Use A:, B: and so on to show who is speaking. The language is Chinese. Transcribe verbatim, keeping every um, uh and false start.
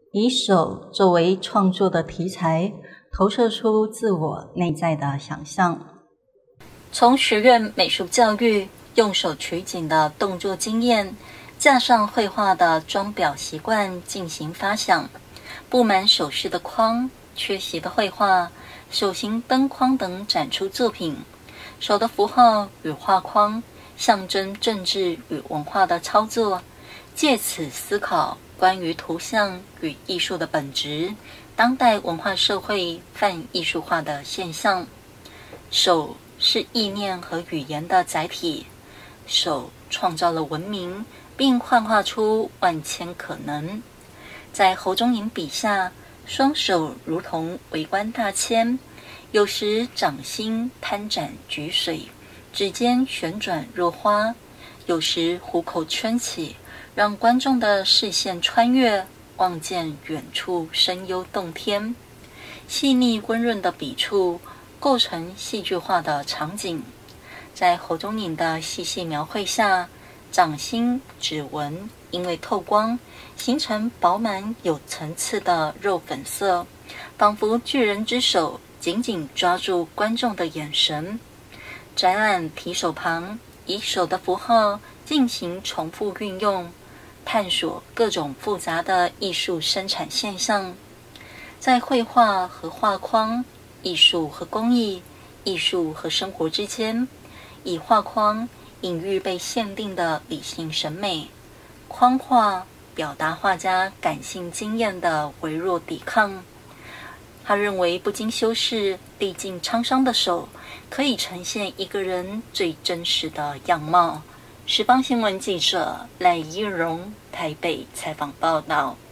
A: 以手作为创作的题材，投射出自我内在的想象。
B: 从学院美术教育用手取景的动作经验，加上绘画的装裱习惯进行发想，布满手势的框、缺席的绘画、手型灯框等展出作品。手的符号与画框象征政治与文化的操作，借此思考关于图像与艺术的本质，当代文化社会泛艺术化的现象。手是意念和语言的载体，手创造了文明，并幻化出万千可能。在侯中营笔下，双手如同微观大千，有时掌心摊展举水，指尖旋转若花；有时虎口圈起，让观众的视线穿越，望见远处深幽洞天。细腻温润的笔触构成戏剧化的场景。在侯中营的细细描绘下，掌心指纹因为透光，形成饱满有层次的肉粉色，仿佛巨人之手紧紧抓住观众的眼神。展览题手旁，以手的符号进行重复运用，探索各种复杂的艺术生产现象。在绘画和画框、艺术和工艺、艺术和生活之间，以画框隐喻被限定的理性审美，框画表达画家感性经验的微弱抵抗。他认为不经修饰、历尽沧桑的手，可以呈现一个人最真实的样貌。时报新闻记者赖依荣台北采访报道。